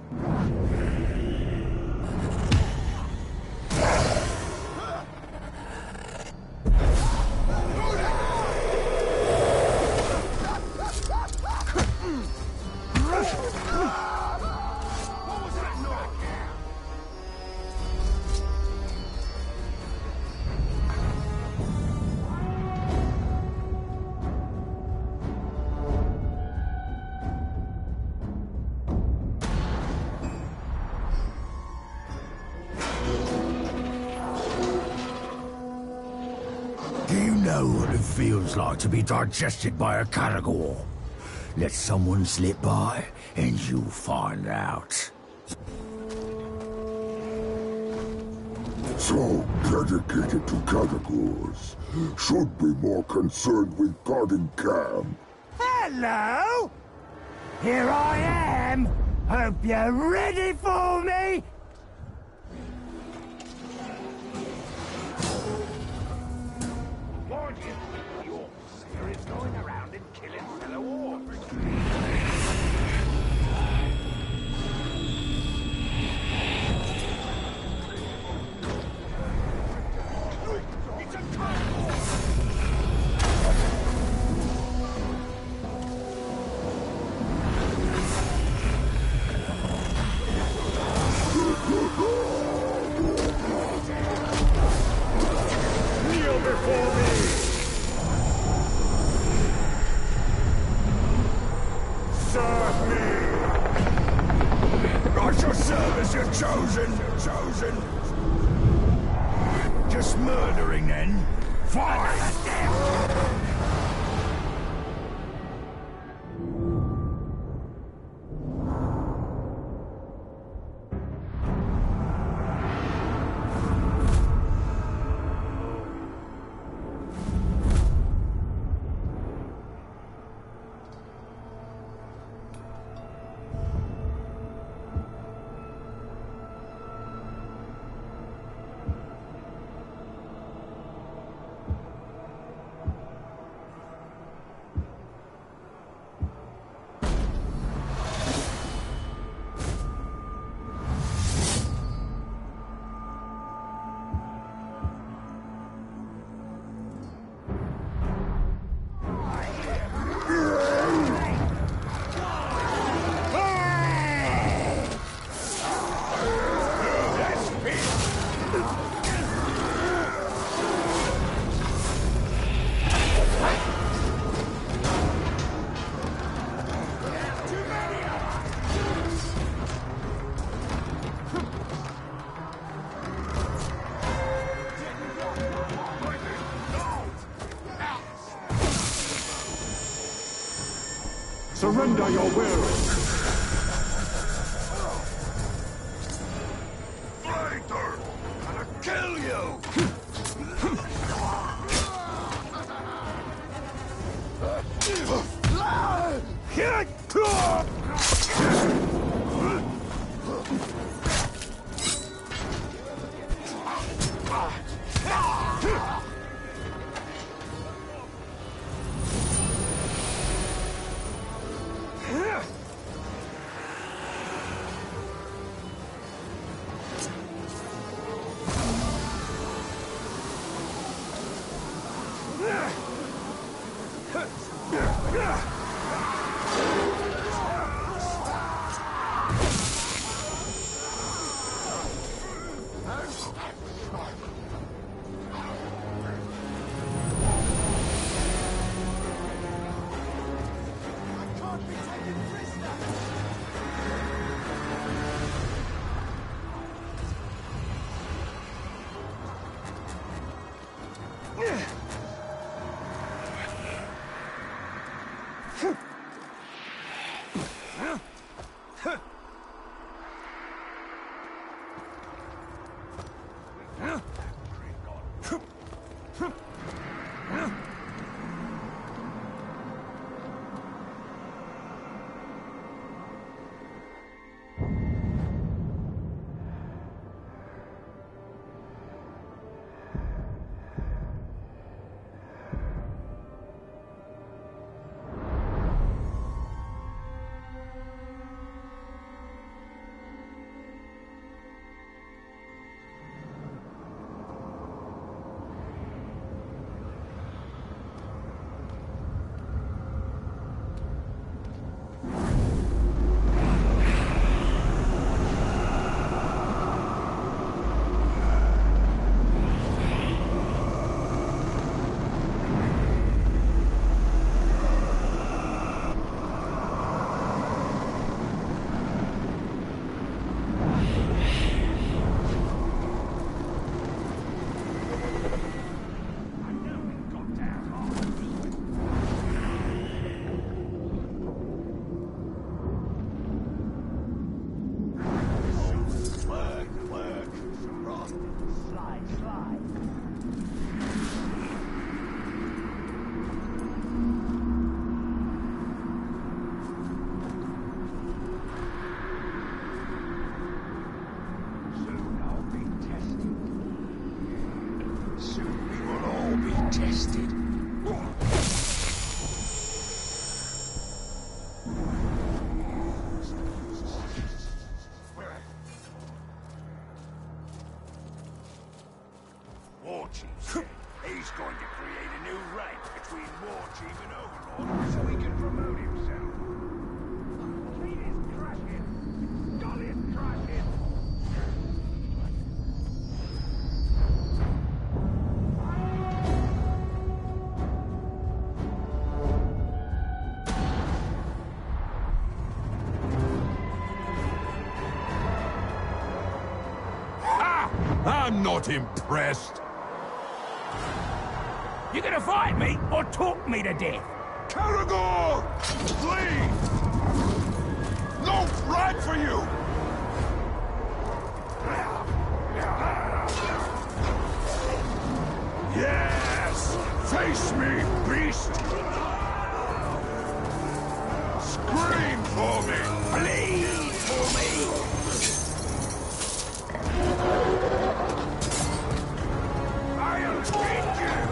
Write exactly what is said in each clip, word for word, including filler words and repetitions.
What it feels like to be digested by a Caragor. Let someone slip by, and you'll find out. So dedicated to Caragors. Should be more concerned with guarding camp. Hello! Here I am! Hope you're ready for me! Going around and killing fellow orcs. It's a kneel before me! Serve me! I shall serve as your chosen, chosen. Just murdering then? Fine! Surrender your will! Fighter! I'm gonna kill you! digested. War Chief said he's going to create a new rank between War Chief and Overlord so he can promote himself. Fleet is crashing! Skull is crashing! I'm not impressed. You gonna fight me or talk me to death? Caragor! Flee! No right for you! Yes! Face me, beast! Scream for me! Bleed for me! I'll get you!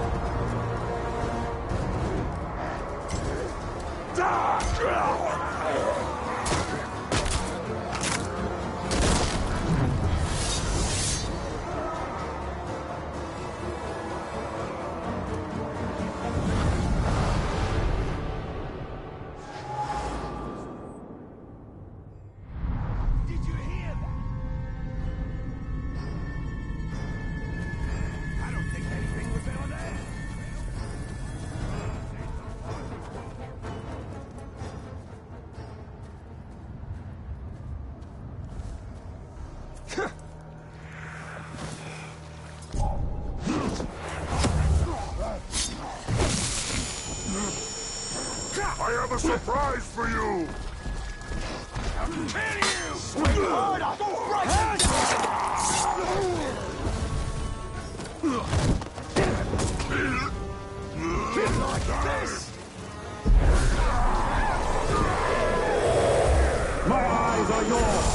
Did you hear that? I don't think anything was ever there. I have a surprise for you! I'll kill you! Swing hard up! Right! Like this! My eyes are yours!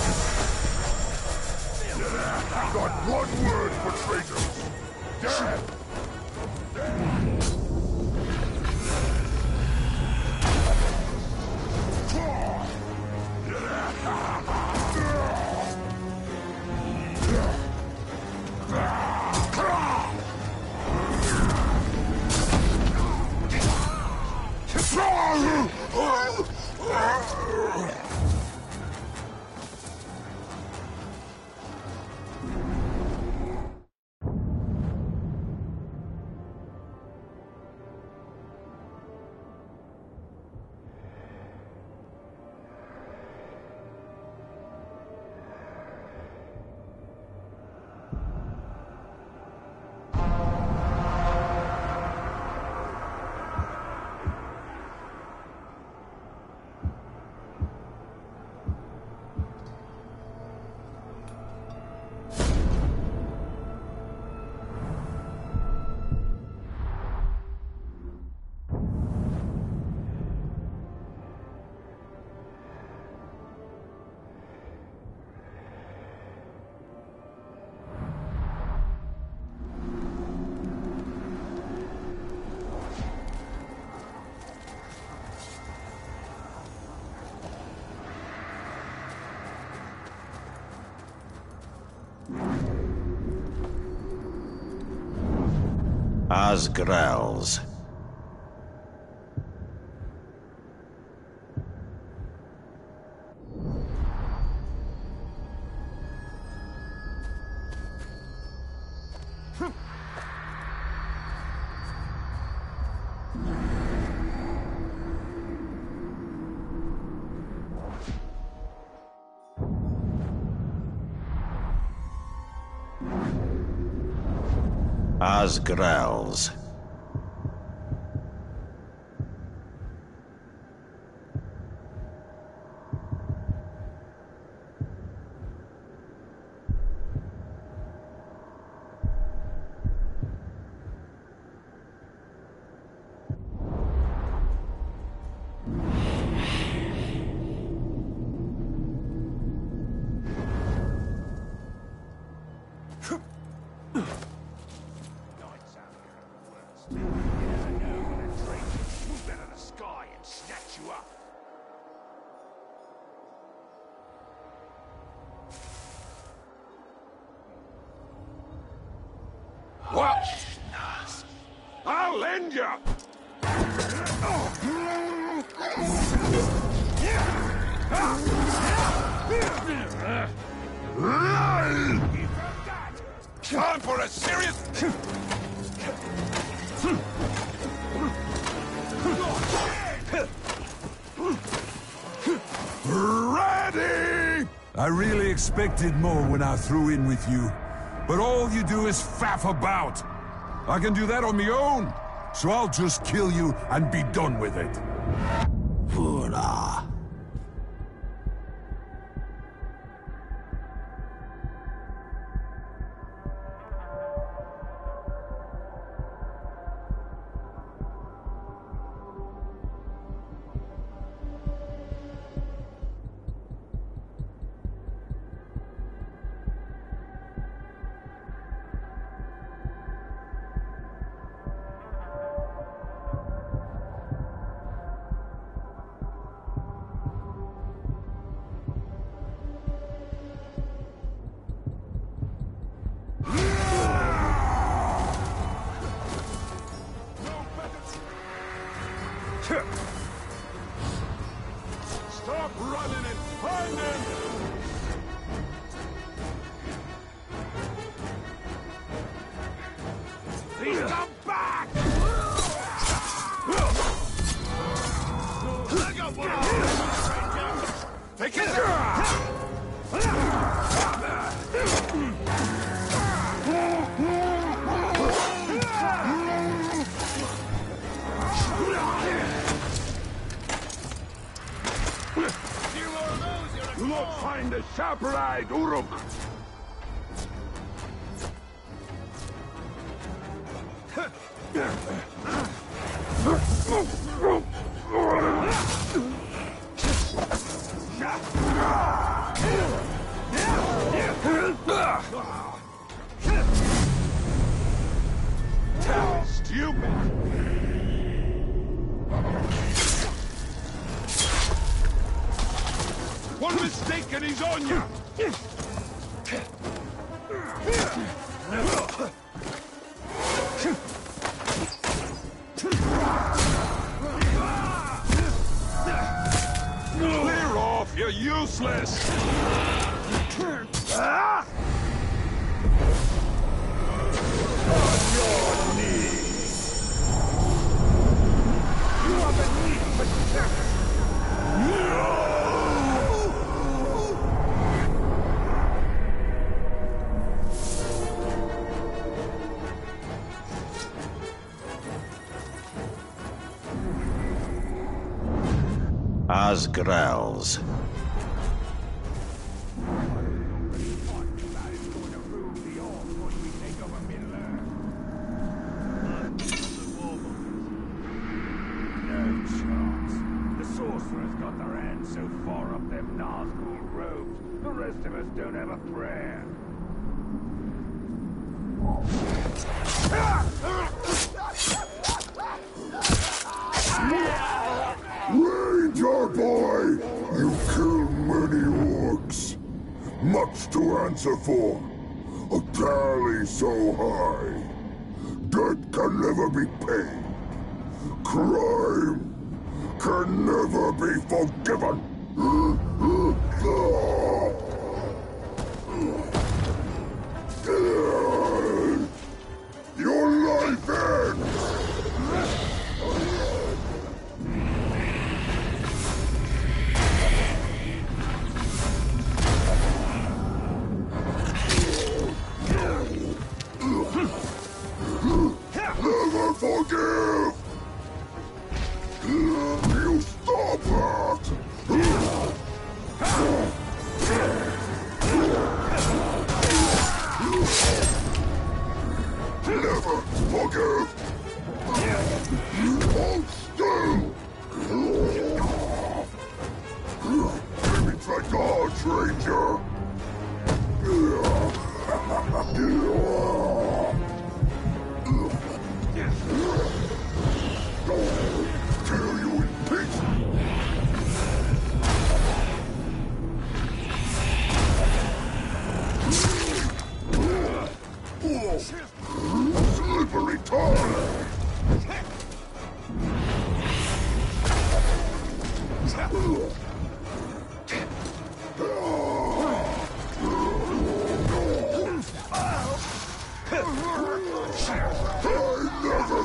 I've got one word for traitors. Death! Osgrels. Osgrels. I'll end ya! Time for a serious... Ready! I really expected more when I threw in with you, but all you do is faff about. I can do that on my own, so I'll just kill you and be done with it. Voila. Stop running and find him! He's come back! Take it down! Do not find the sharp-eyed Uruk! Stupid! One mistake and he's on you! Clear off, you're useless! Ah! On your knees! You are beneath protection! As growls. So far up them Nazgul robes, the rest of us don't have a prayer. Ranger boy! You killed many orcs. Much to answer for. A tally so high. Debt can never be paid. Crime can never be forgiven. Your life ends! Never forgive! You stop that! Never forgive! Hold still! Maybe try dodge, Ranger! Tear you in pieces! Slip!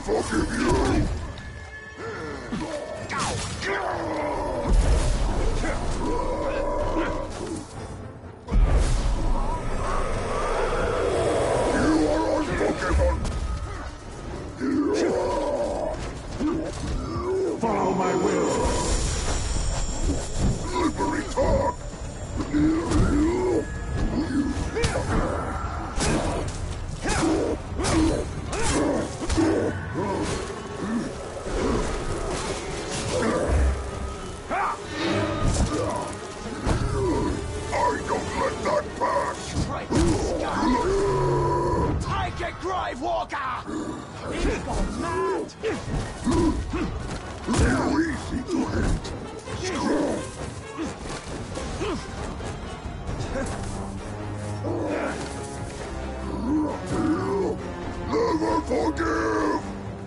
forgive you! You are unforgiven! Follow my will. Slippery talk! I don't let that pass! Take it, Grave Walker! He's gone mad! Too easy to hit! Never forgive!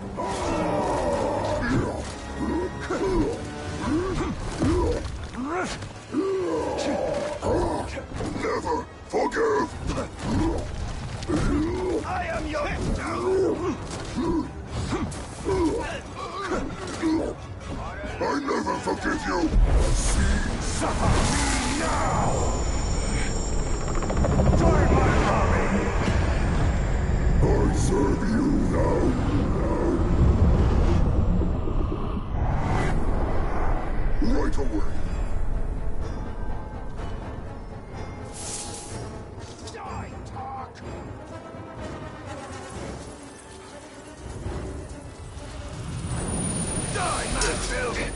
Never forgive! I am your I never forgive you! Suffer me now! Join my army! I serve you now! Right away! Die, talk! Die, Mansfield!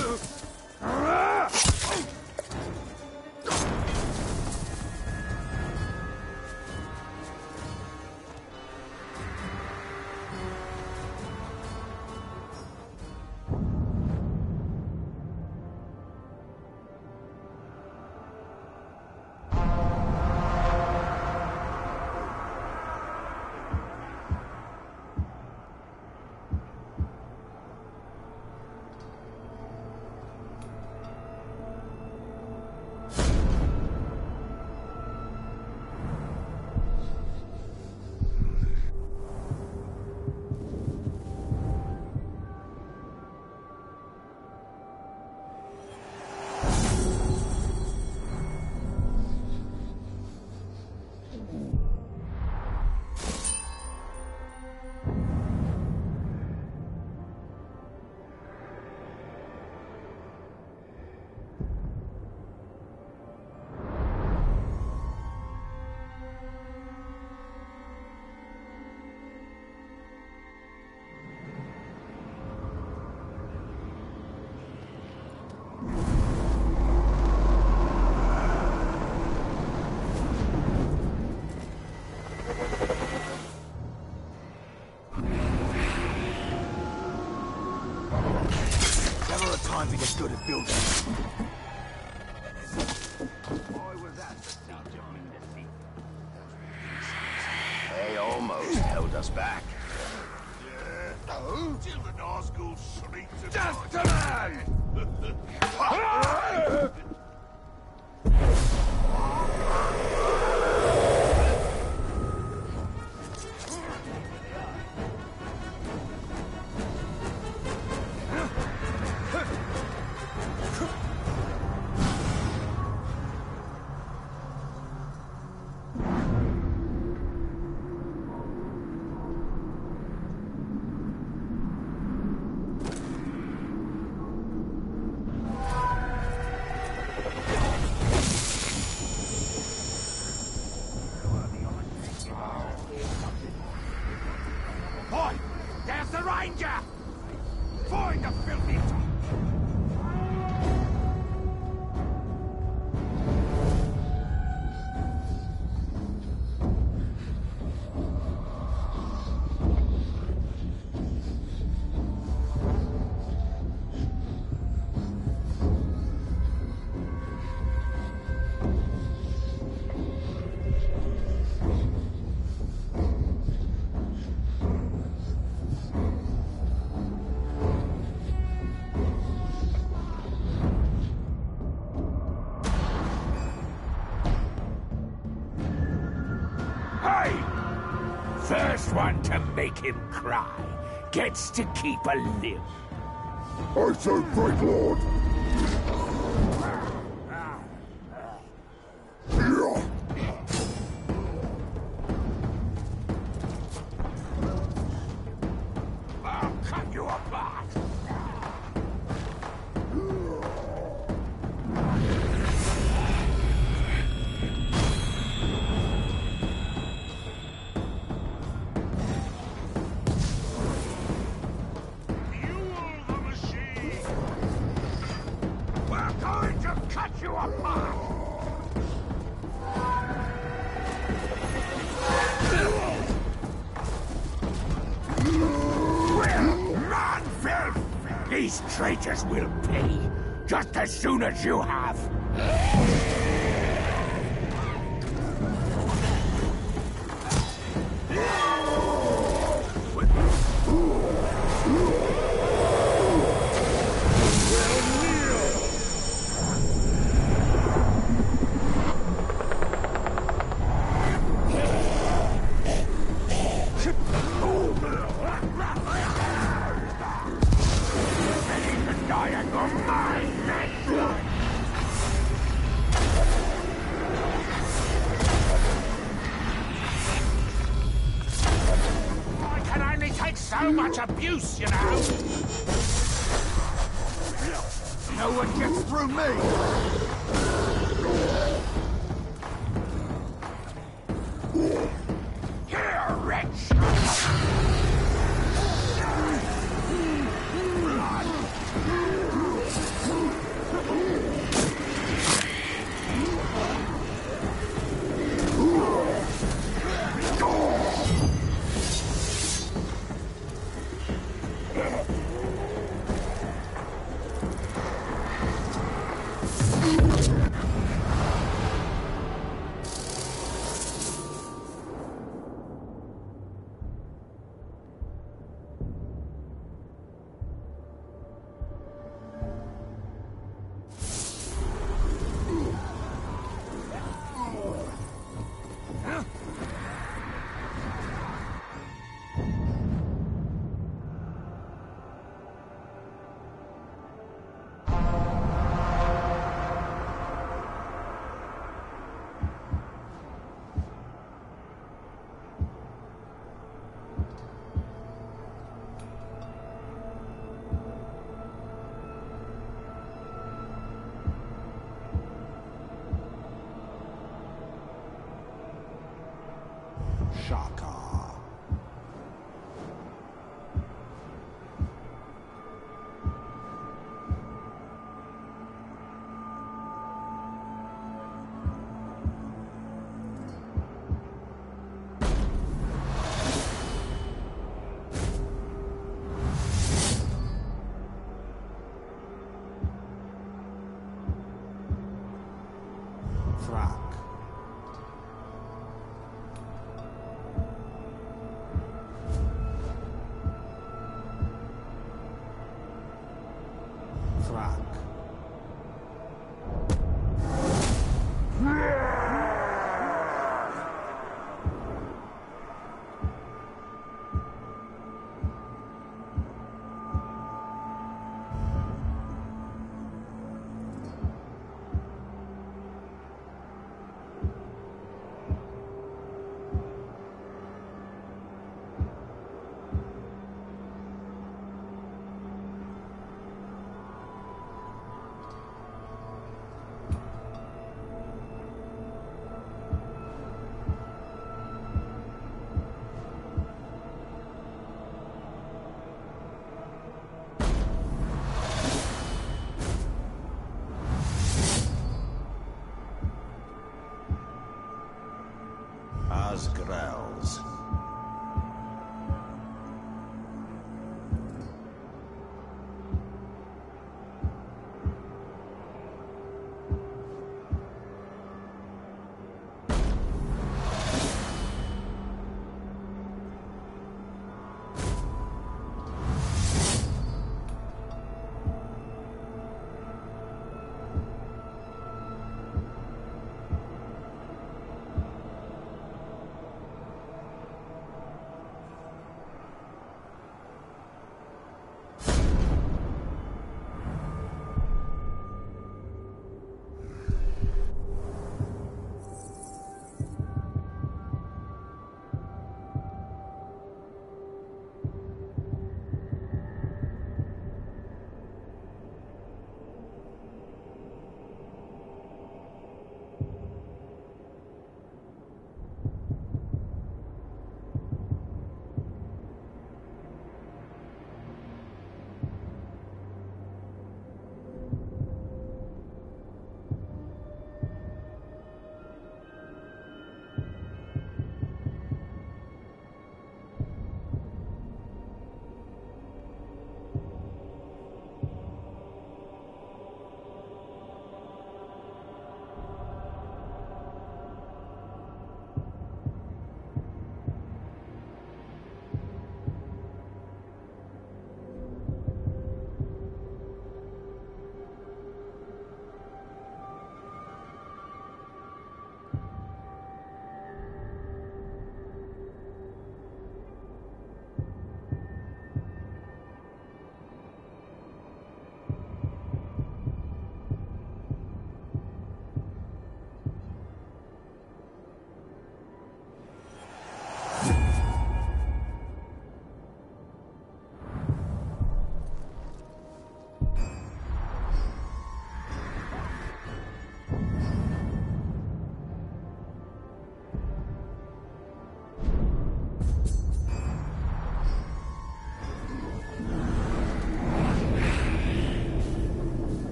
Time to get good at building. Why was that the siege of Windsea? They almost held us back. Yeah. Oh? Till the Nazgul shrieked and Just a man! Boy, there's the Ranger! Find the filthy top! First one to make him cry gets to keep a limb. I say, Great Lord. Yeah. I'll cut you apart! Fuel the machine! We're going to cut you apart! Man-filth! These traitors will pay, just as soon as you have. I can only take so much abuse, you know! No one gets through me! Here, wretch! Shaka. Thrak. Thrak. Asgrels.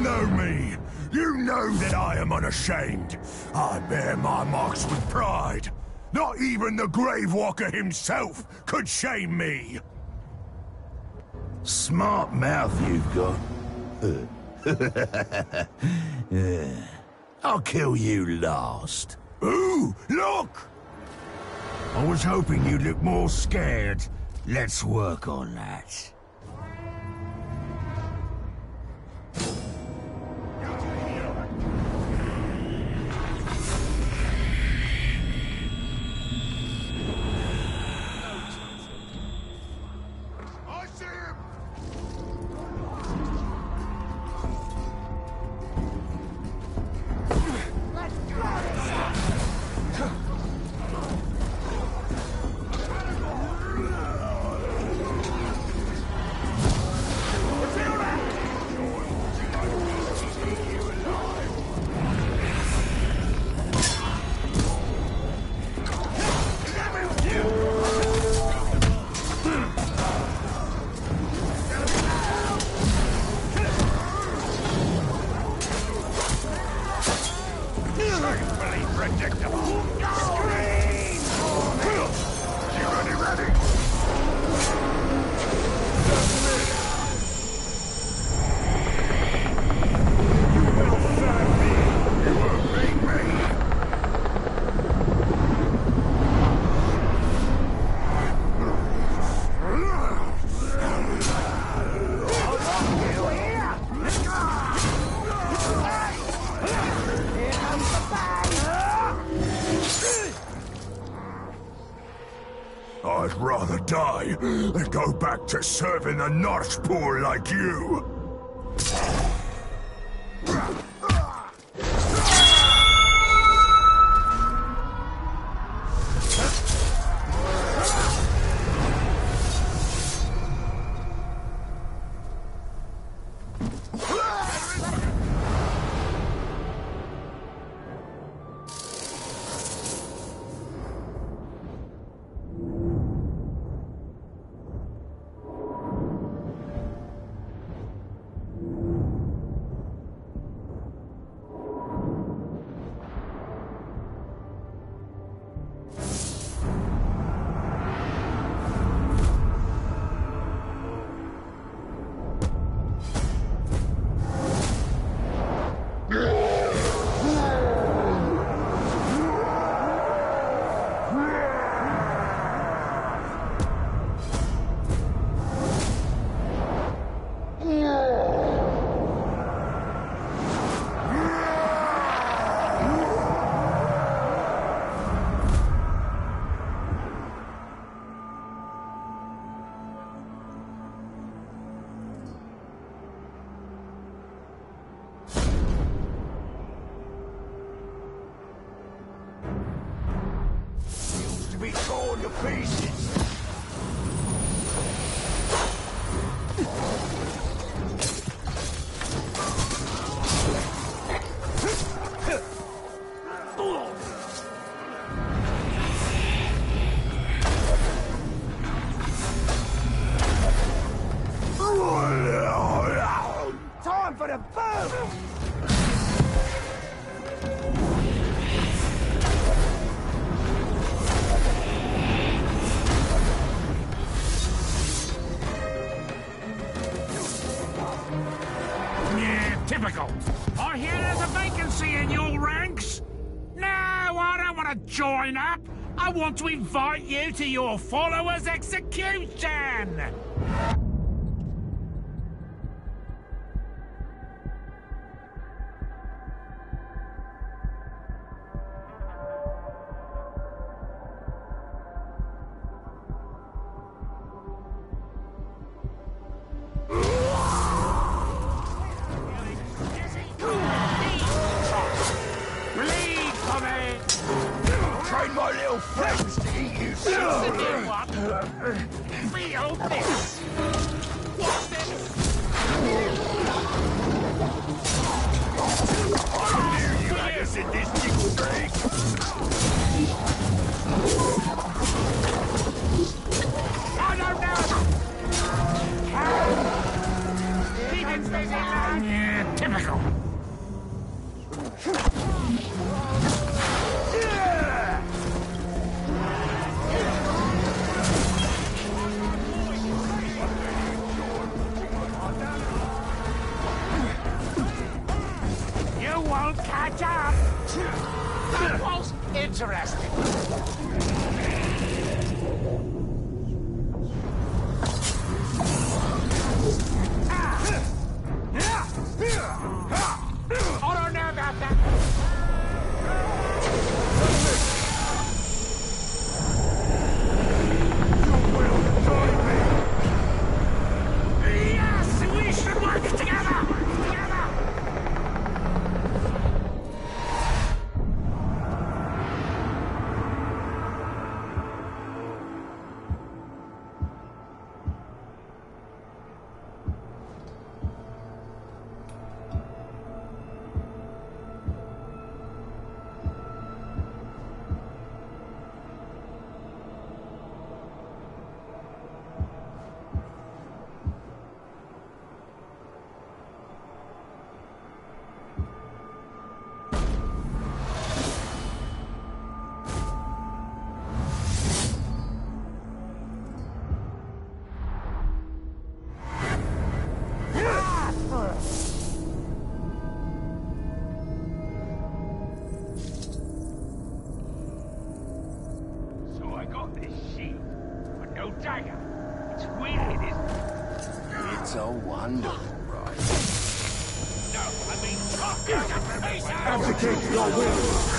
know me. You know that I am unashamed. I bear my marks with pride. Not even the Gravewalker himself could shame me. Smart mouth you've got. Yeah. I'll kill you last. Ooh, look! I was hoping you'd look more scared. Let's work on that. I see him! I'd rather die than go back to serving the Northpool like you. Be torn to pieces. Time for the boom! Typical. I hear there's a vacancy in your ranks. No, I don't want to join up. I want to invite you to your follower's execution. Train my little friends to eat you slowly. Feel this. What's this? I knew you had us in this jiggle streak. I don't know. Keep it busy, man. Yeah, Typical. You won't catch up. That was interesting. I don't know about that. You will join me. Yes, we should work together. Together. So I got this sheet, but no dagger. It's weird, isn't it? It's a wonderful ride. No, I mean, fuck you! Abdicate your will!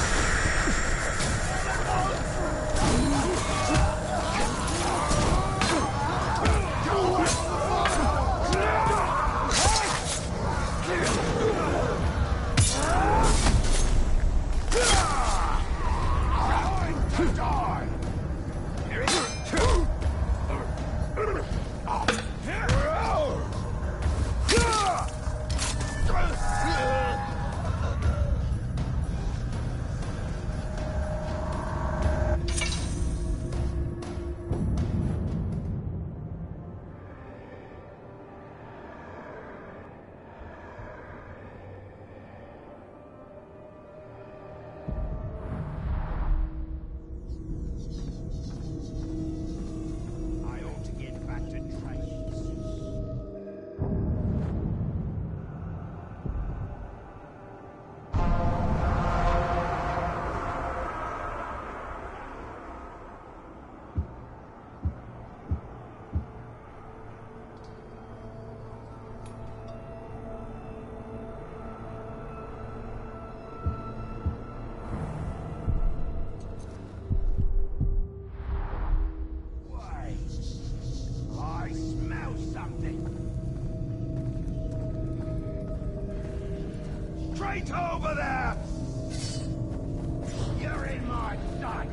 Straight over there! You're in my sight!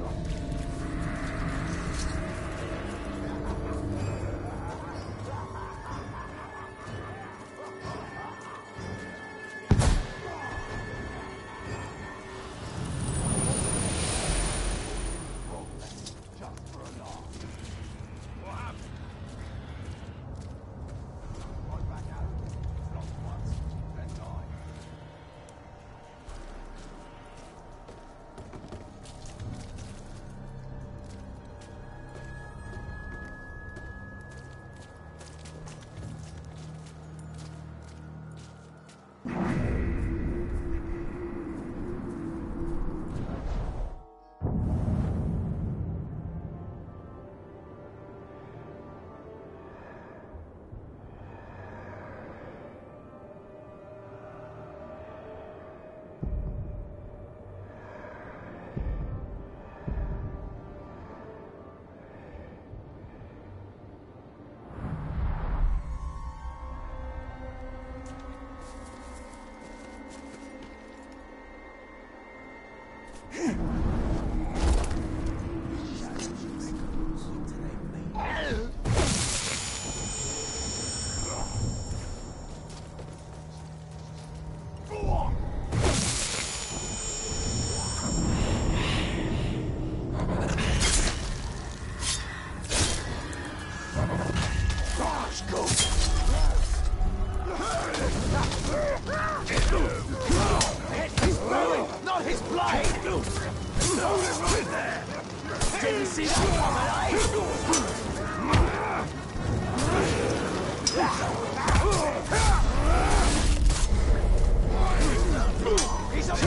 blade! Hold it right there! Didn't see that coming, eh? He's a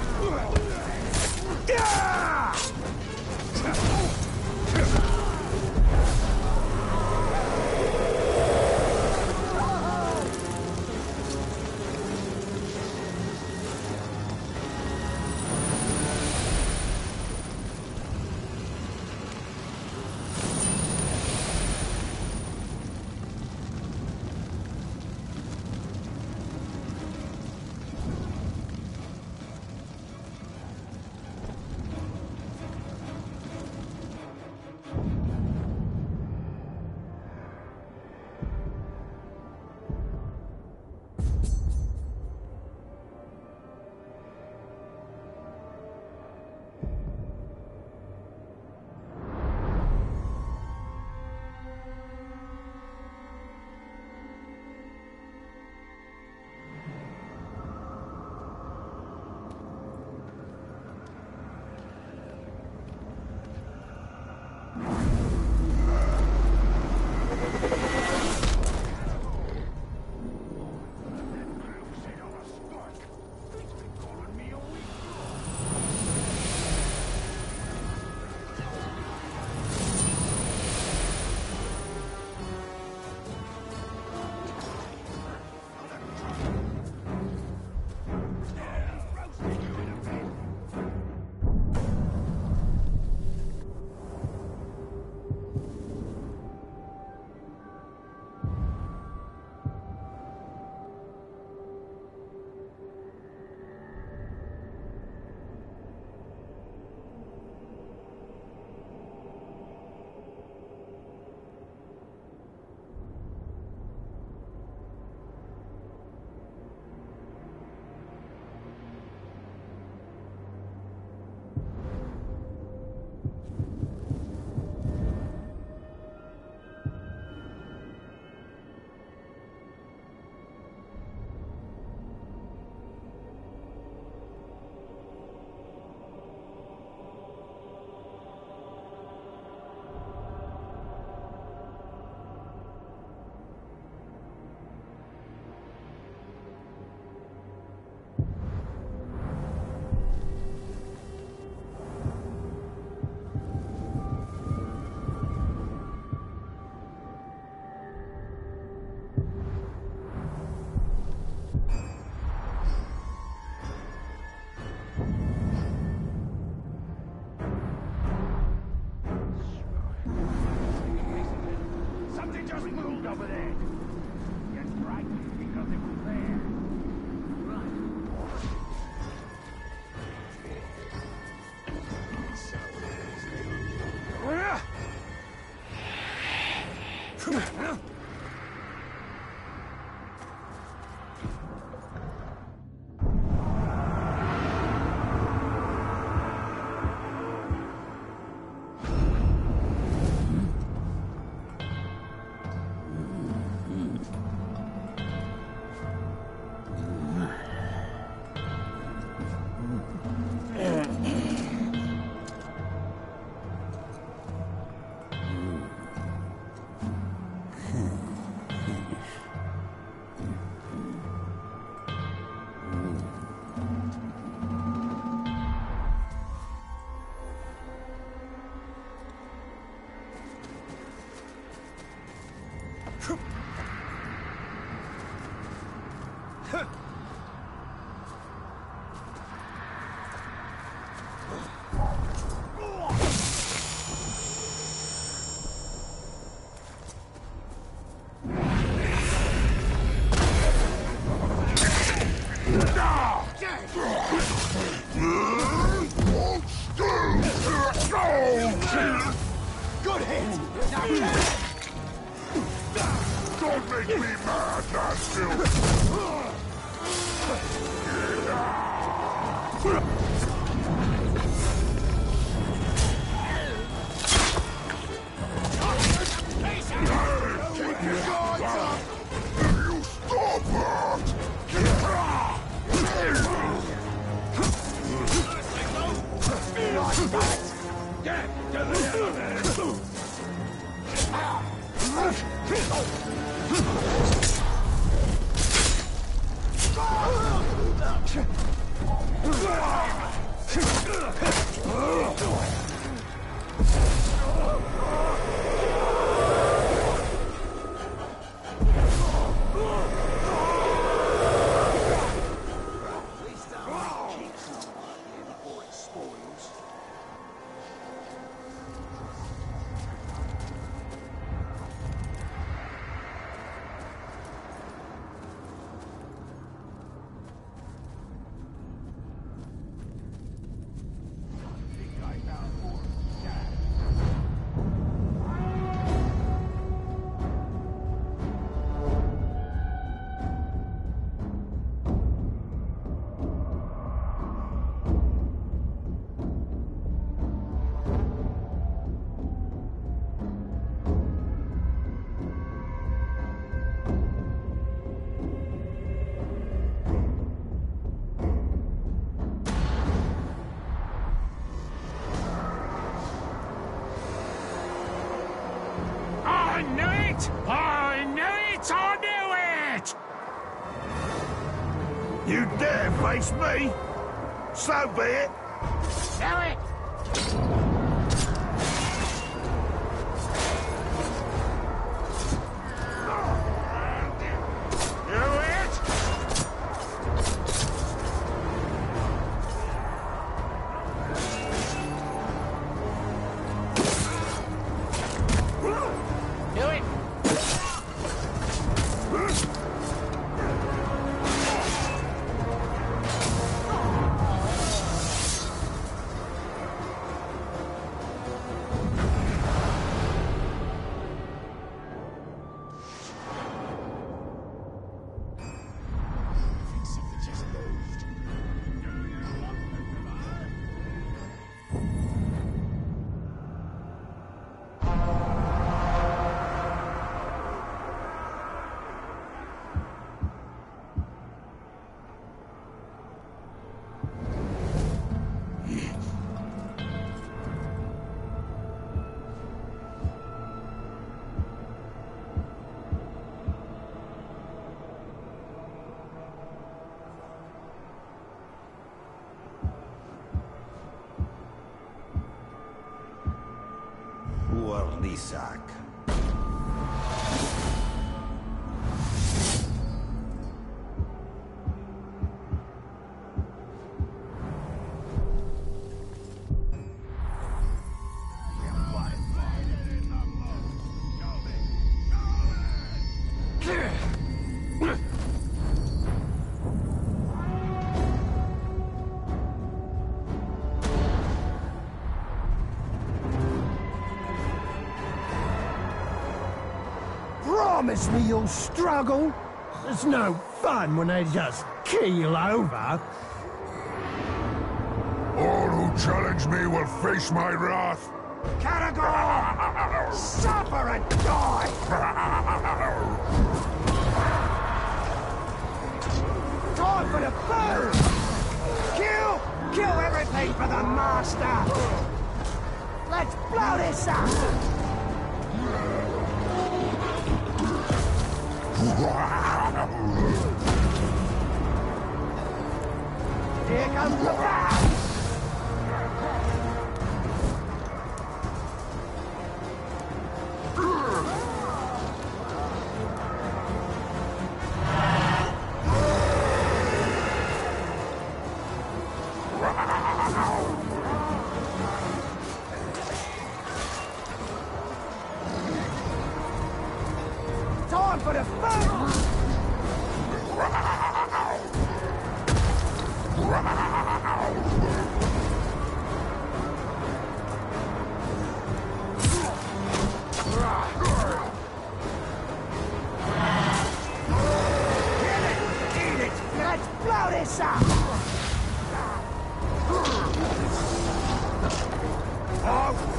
Good hit! Now Don't make me mad, Nashville! keep your guards up! You stop that! Get to the elevator! I knew it! I knew it! I knew it! You dare face me? So be it. Do it! Do it! Do it! Warlisak. Promise me you'll struggle. It's no fun when they just keel over. All who challenge me will face my wrath. Caragor! Suffer and die! Time for the food! Kill! Kill everything for the master! Let's blow this up! Here comes the back! Time for the food! Eat it! Let's blow this up! Oh!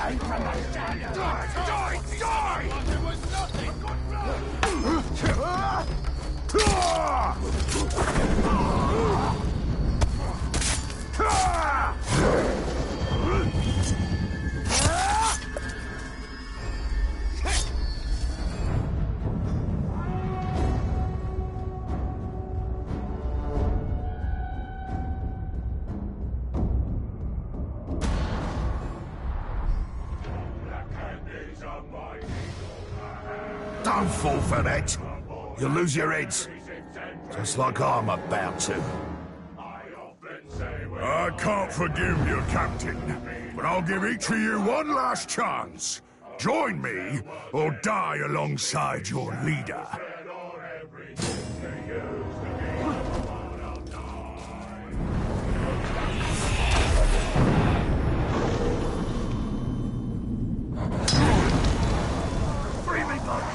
came from the shadows. Die, die, die! There was nothing. Don't fall for that. You'll lose your heads. Just like I'm about to. I can't forgive you, Captain, but I'll give each of you one last chance. Join me, or die alongside your leader. Free me, bud.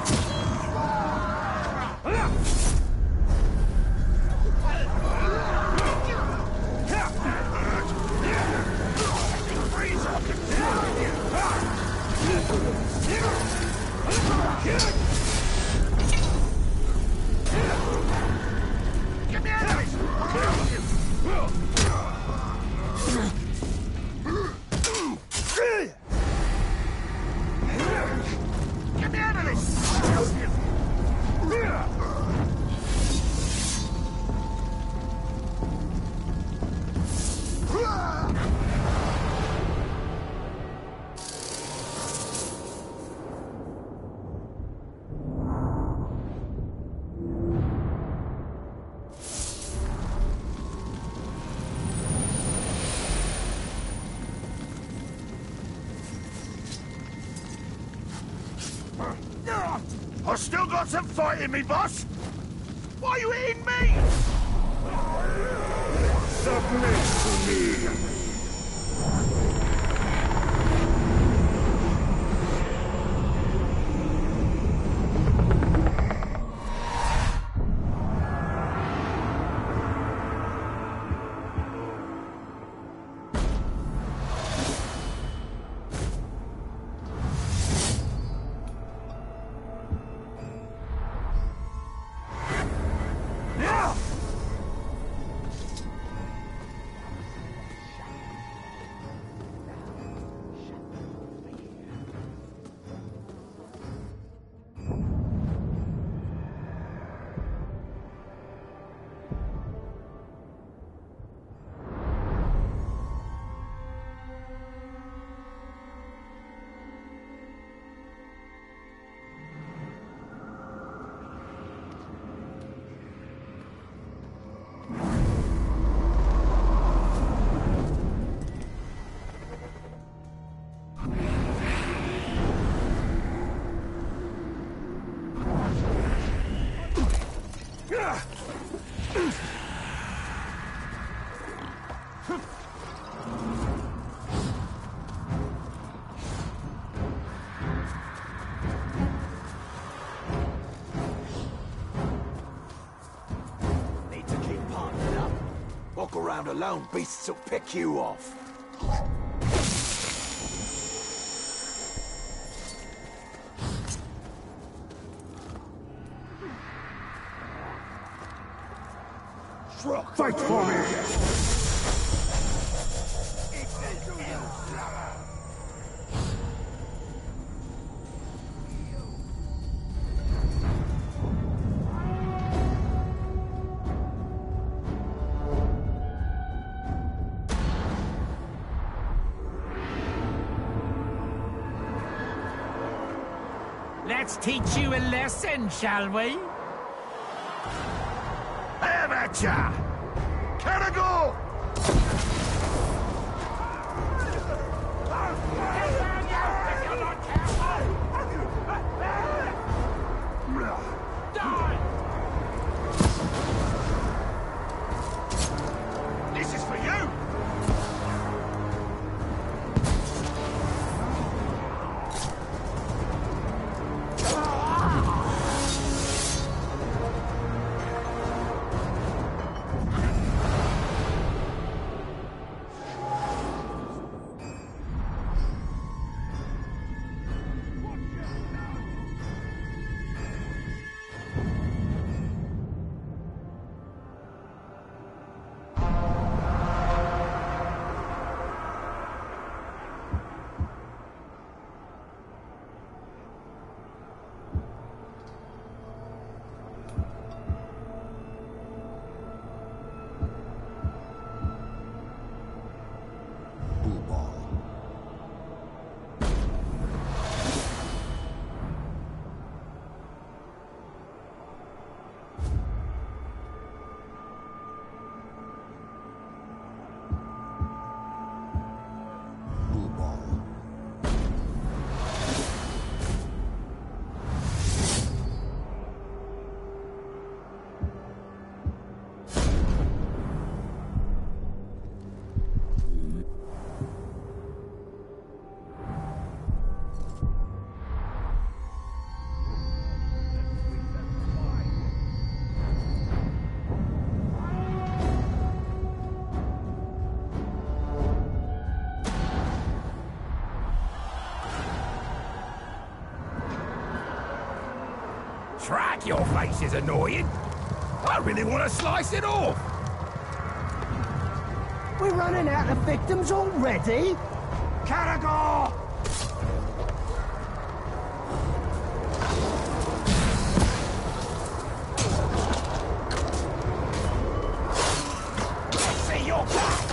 I still got some fight in me, boss. Why are you hitting me? Submit to me. Walk around alone, beasts will pick you off. Fight for me! Let's teach you a lesson, shall we? Have at ya! Caragor! This is for you! track, your face is annoying. I really want to slice it off. We're running out of victims already? Caragor! Let's see your backs!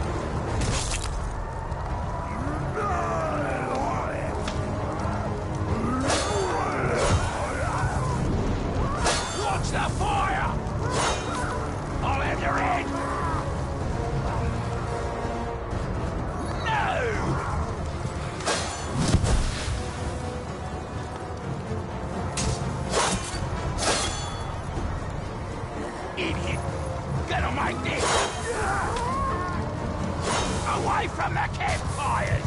Watch the fire! I'll have your head! Idiot! Gonna make this! Away from the campfires!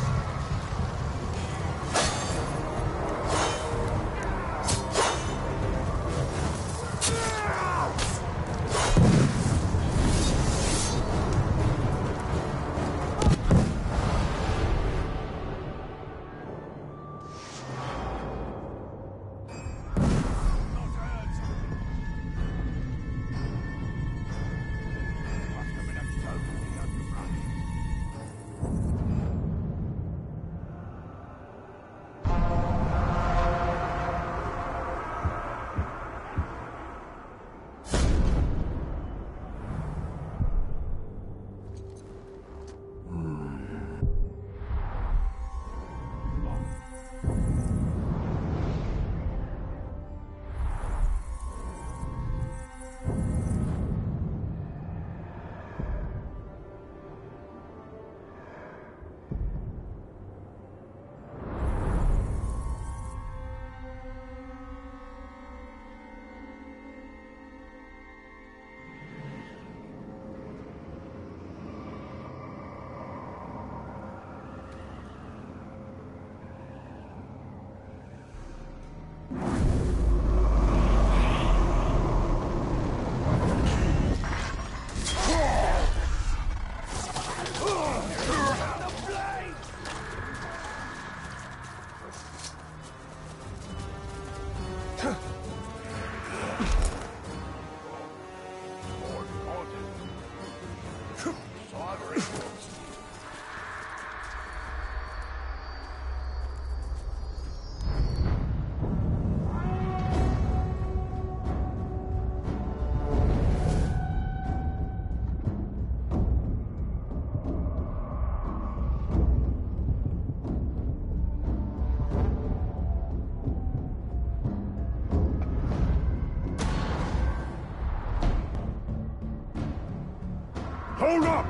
Hold up!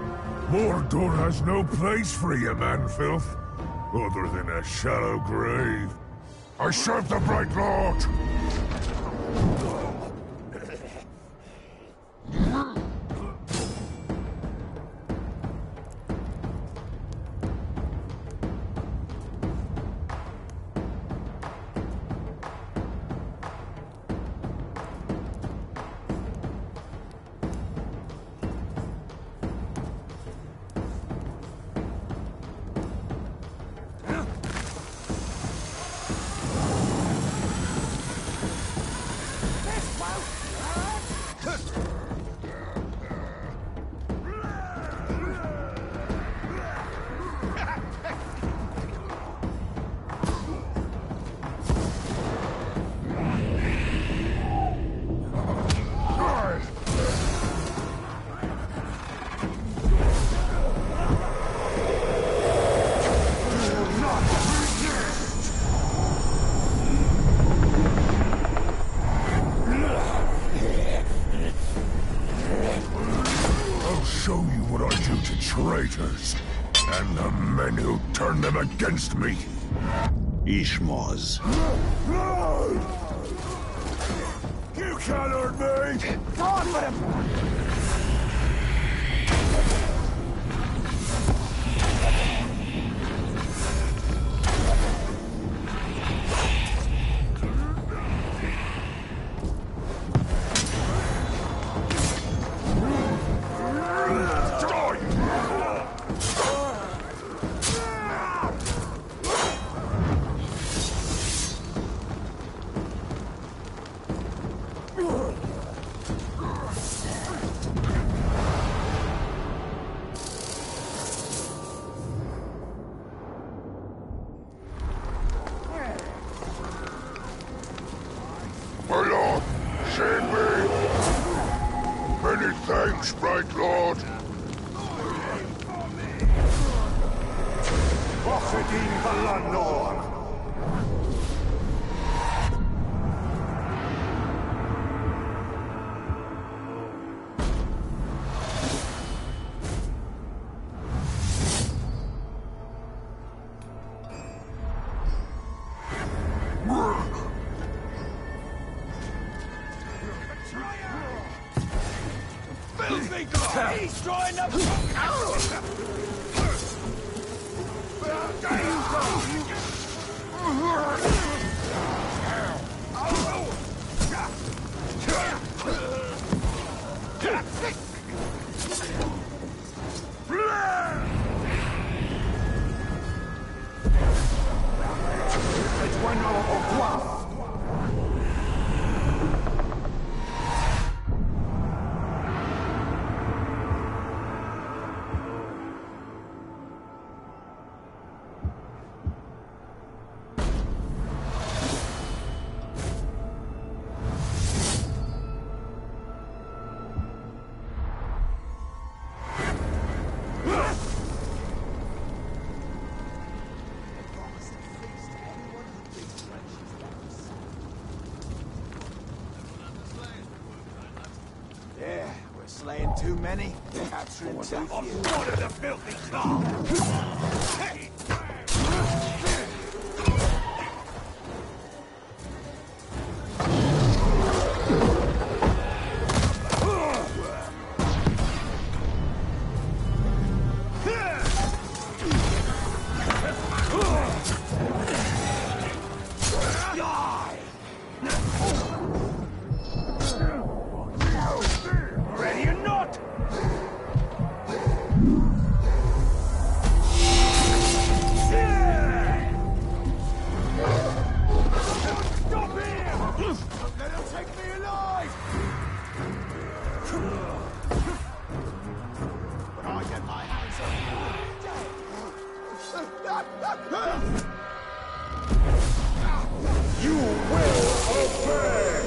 Mordor has no place for you, man-filth, other than a shallow grave. I serve the Bright Lord! Traitors, and the men who turn them against me. Ishmoz. You can't hurt me! Go on with him! Sedin Valanor! He's trying to... It's bueno au revoir. Yeah, we're slaying too many, capturing too few. What are the filthy claws? Ready or not? Stop here! Let him take me alive! But I get my hands on you! You will obey!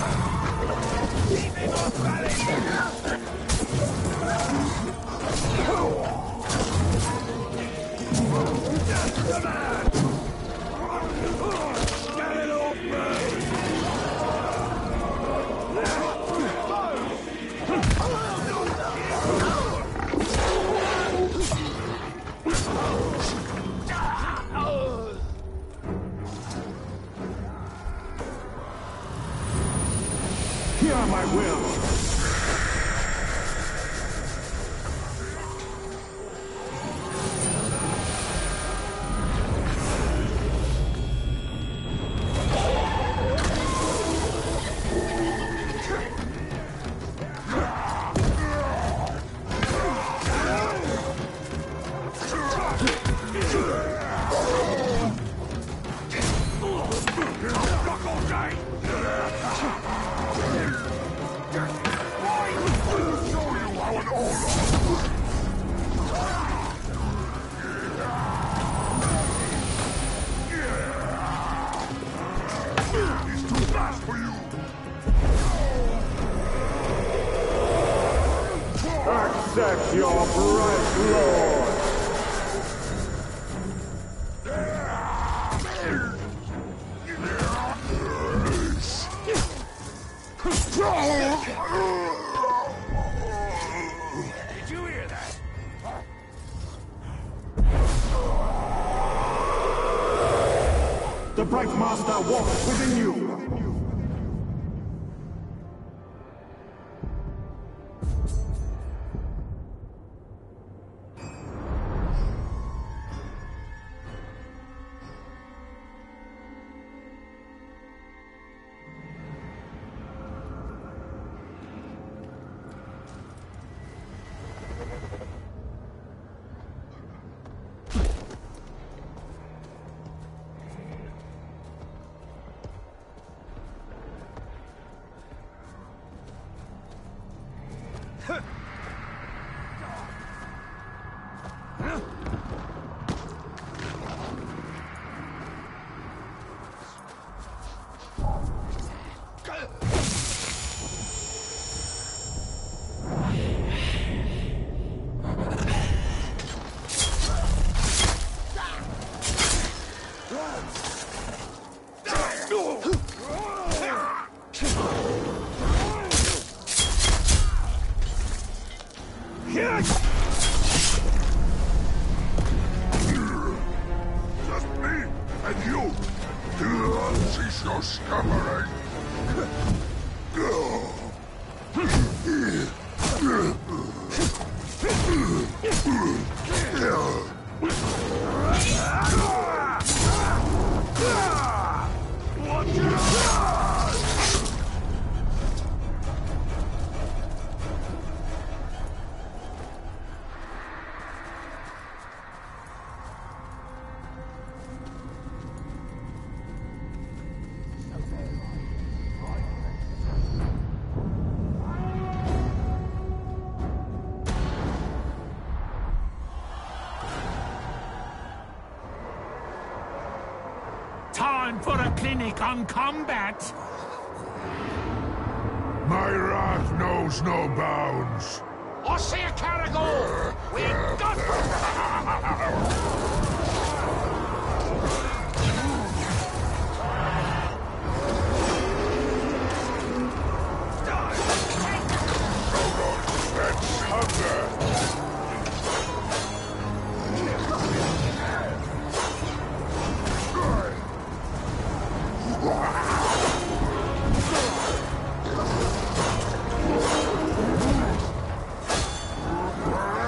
Keep him off, Valley! Bright Lord! Did you hear that? The Bright Master walks within you! Just me and you. Cease your stammering. Time for a clinic on combat. My wrath knows no bounds. I see a Caragor! We got Hunger!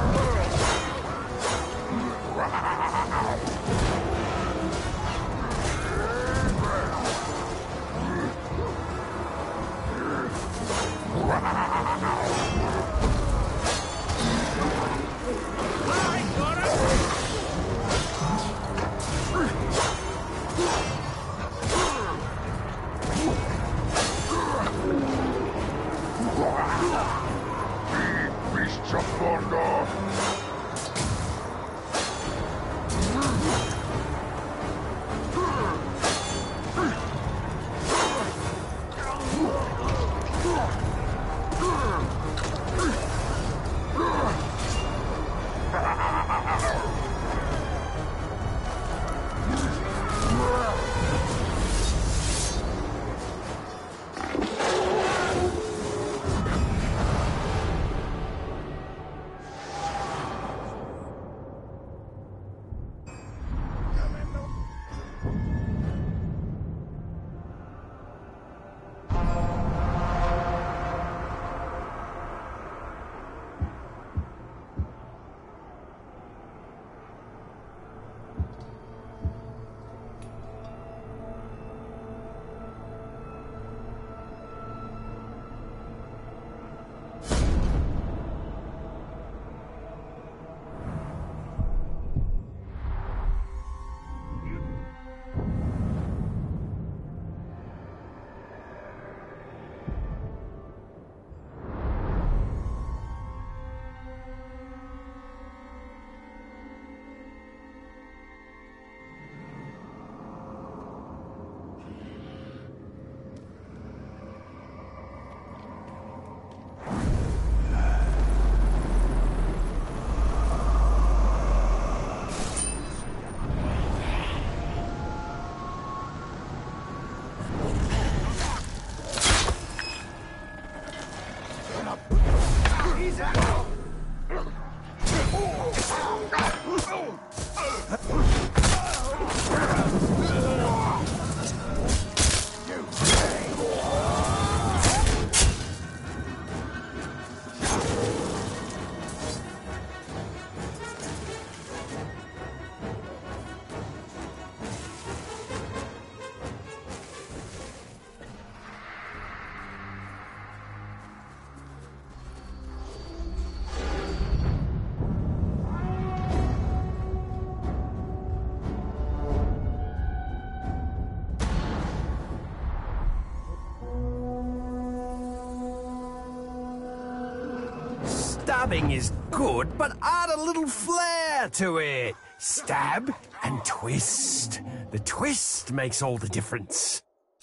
Stabbing is good, but add a little flair to it. Stab and twist. The twist makes all the difference.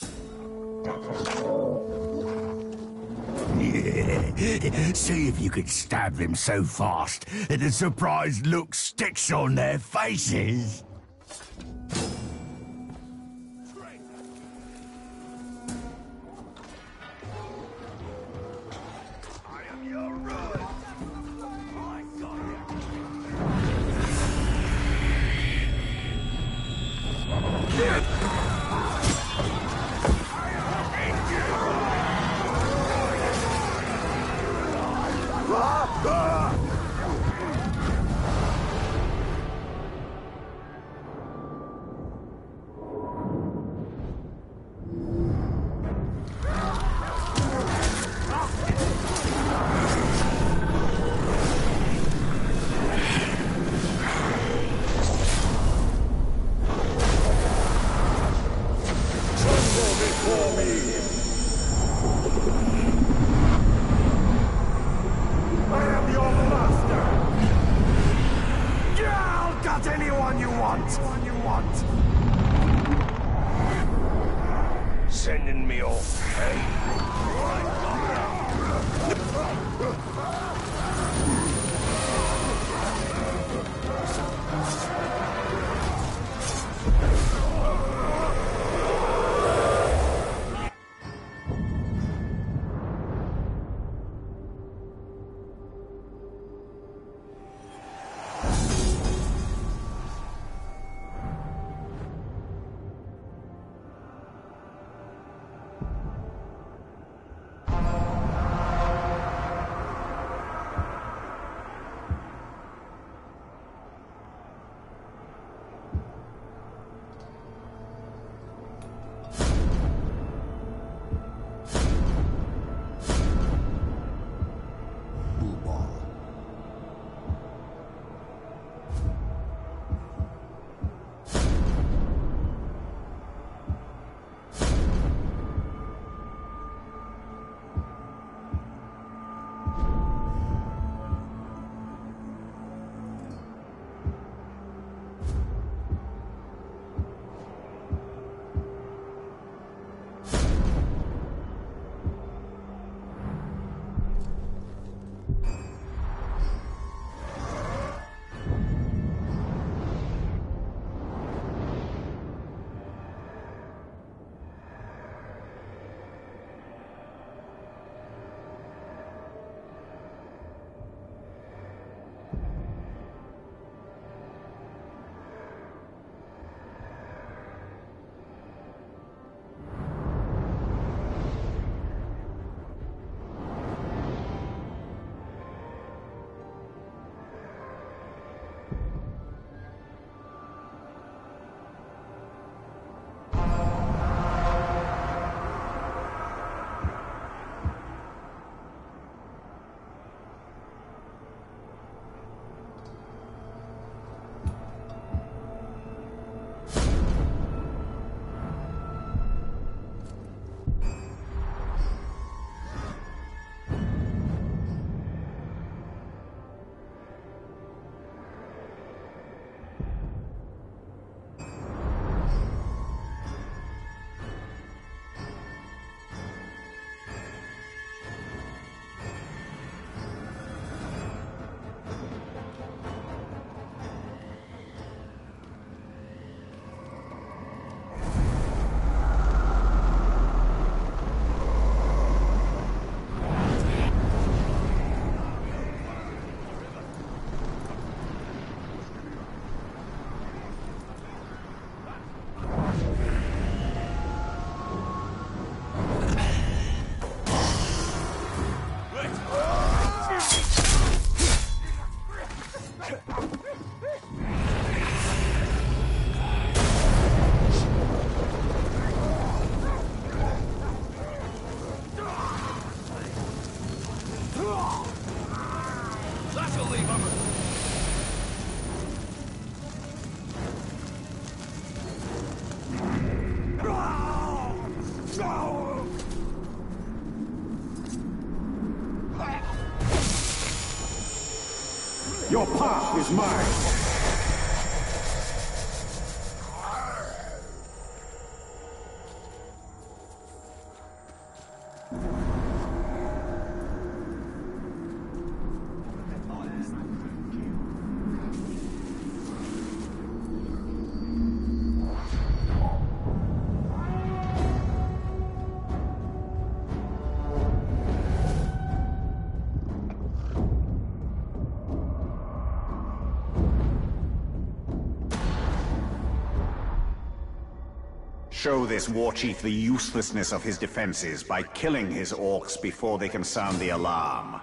See if you could stab them so fast that the surprised look sticks on their faces. Sending me off, hey? is mine. Show this war chief the uselessness of his defenses by killing his orcs before they can sound the alarm.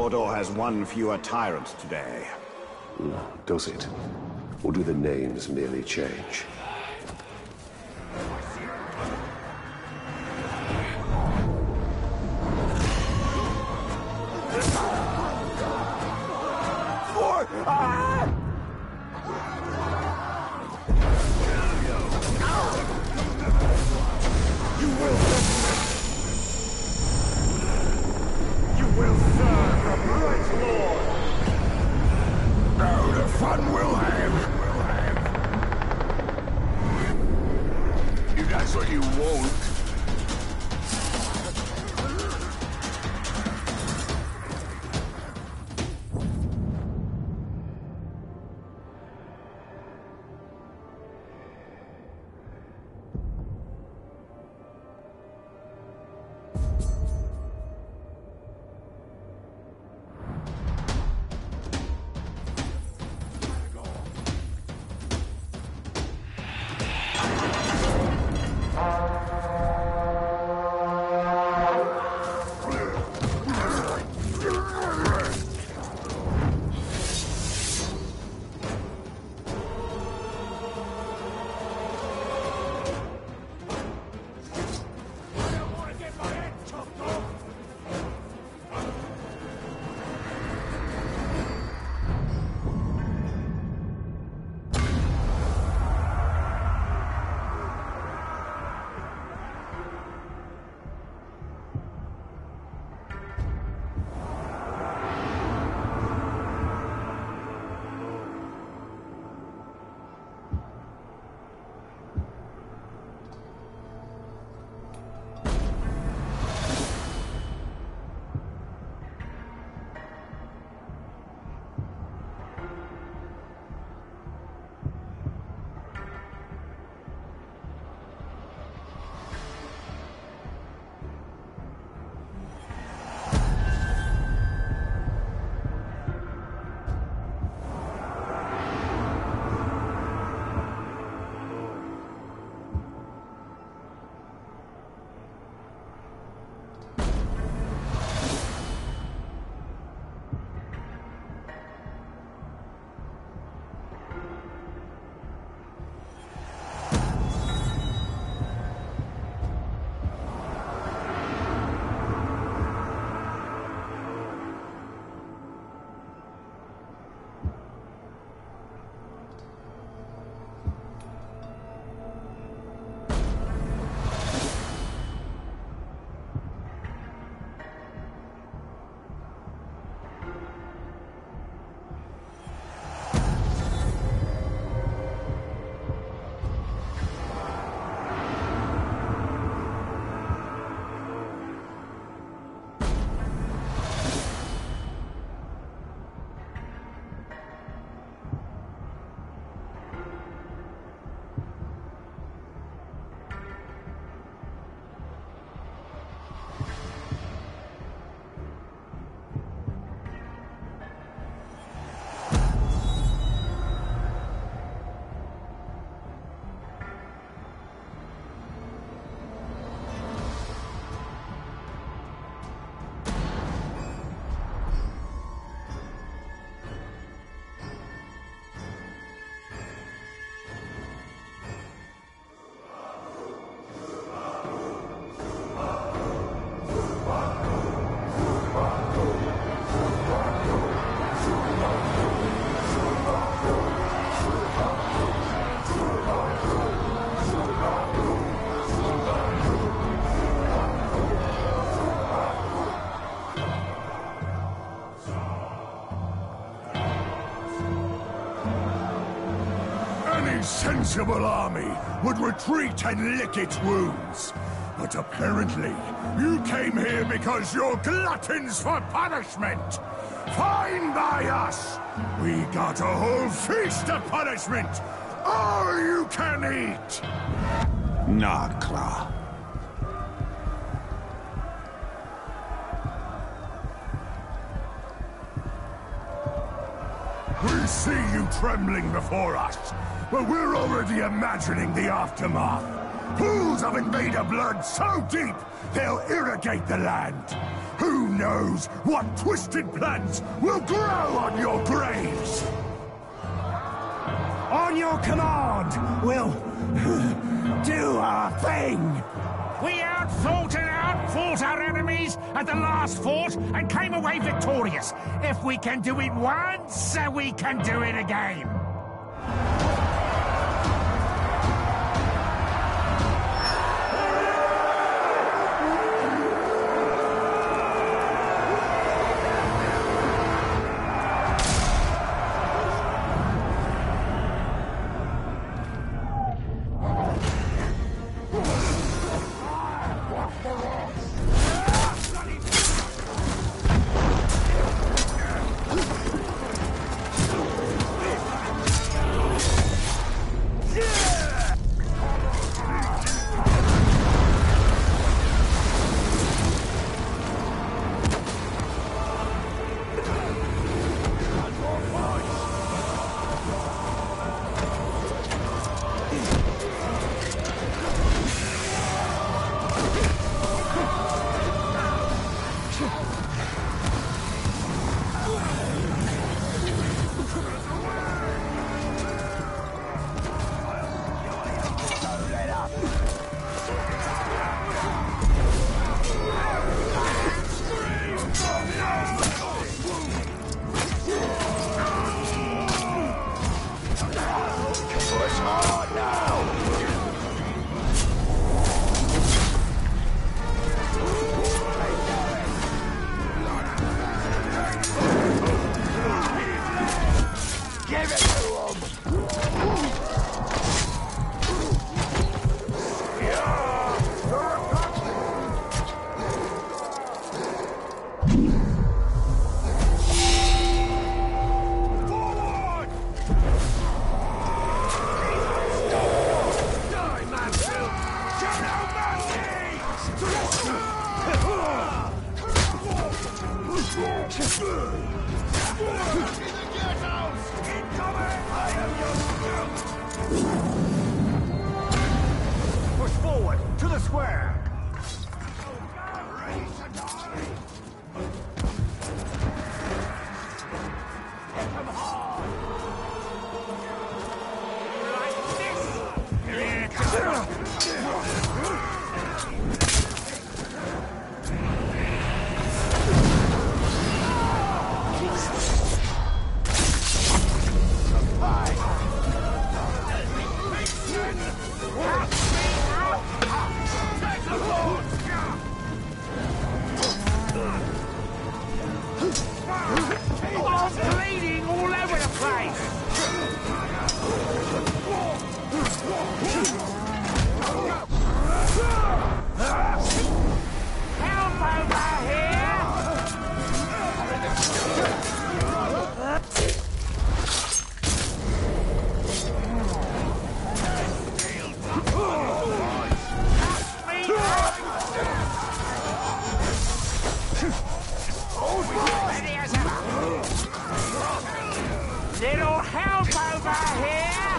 Mordor has one fewer tyrant today. Does it? Or do the names merely change? sensible army would retreat and lick its wounds. But apparently, you came here because you're gluttons for punishment. Fine by us. We got a whole feast of punishment. All you can eat. Nagla. We see you trembling before us, but we're already imagining the aftermath. Pools of invader blood so deep, they'll irrigate the land. Who knows what twisted plans will grow on your graves? On your command, we'll do our thing. We outfought and outfought our enemies at the last fort and came away victorious. If we can do it once, we can do it again. Push forward, to the square! Little help over here!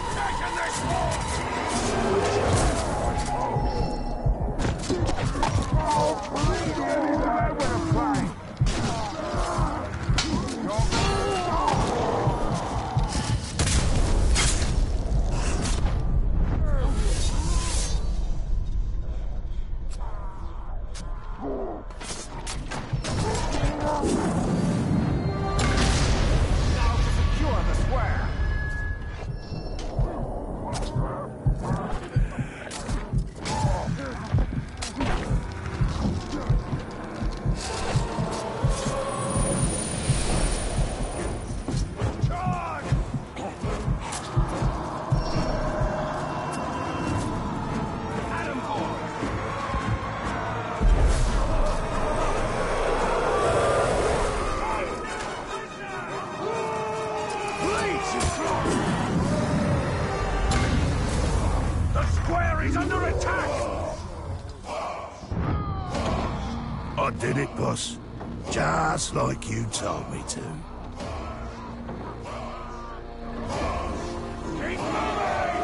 I did it, boss. Just like you told me to.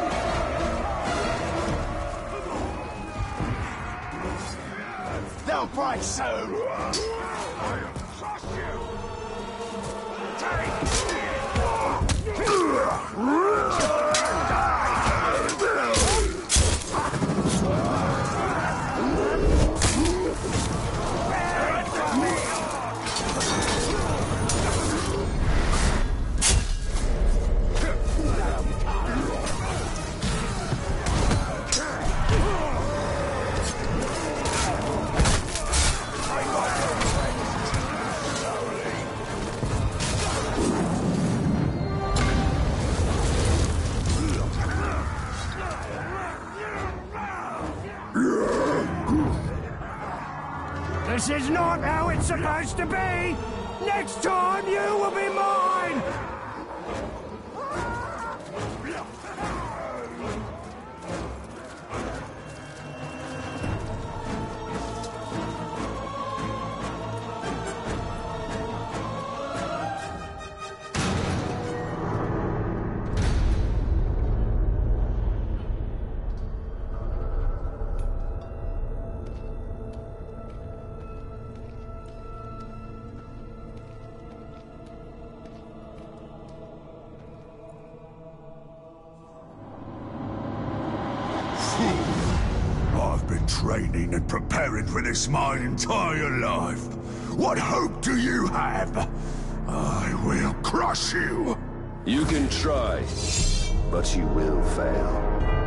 They'll break soon! I'll crush you! Take! This is not how it's supposed to be! Next time you will be mine! I've been training and preparing for this my entire life. What hope do you have? I will crush you! You can try, but you will fail.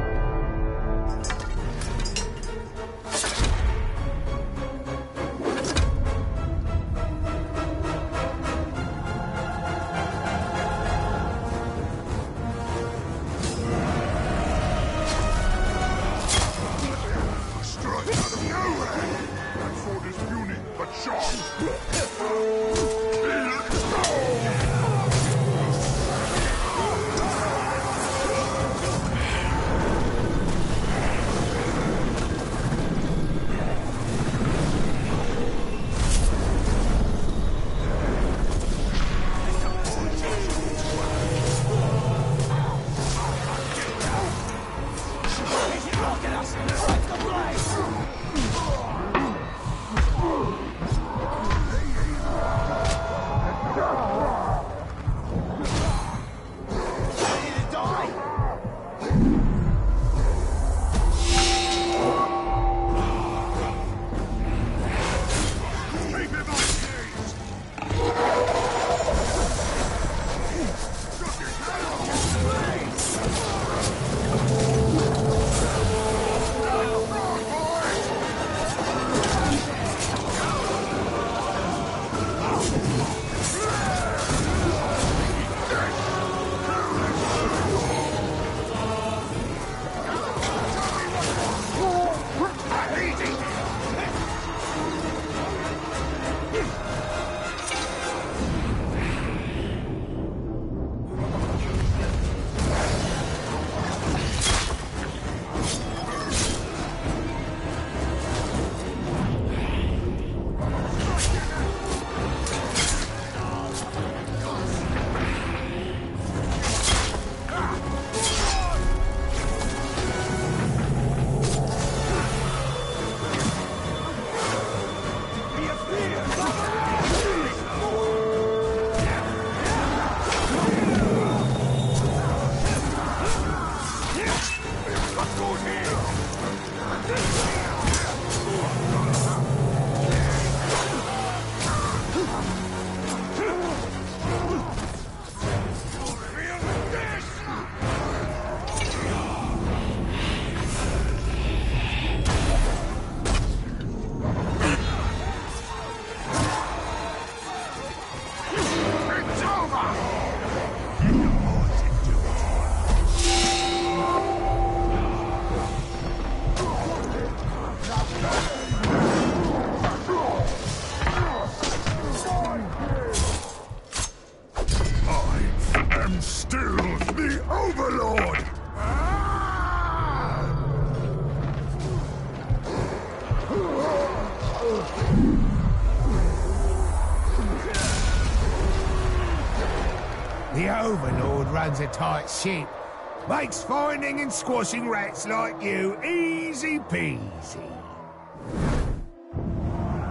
The Overlord runs a tight ship. Makes finding and squashing rats like you easy peasy.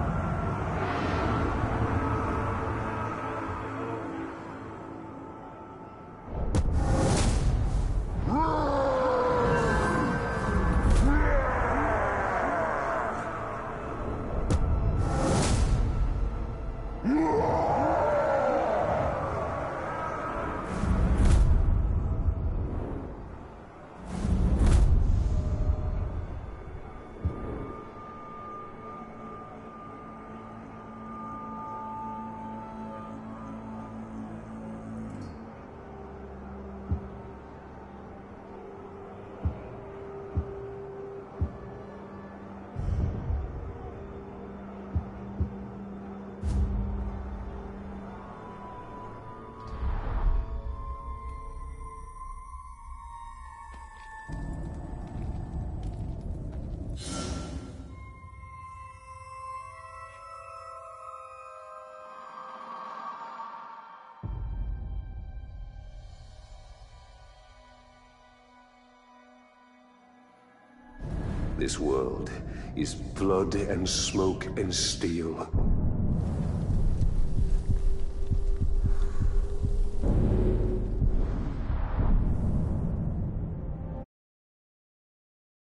This world is blood and smoke and steel.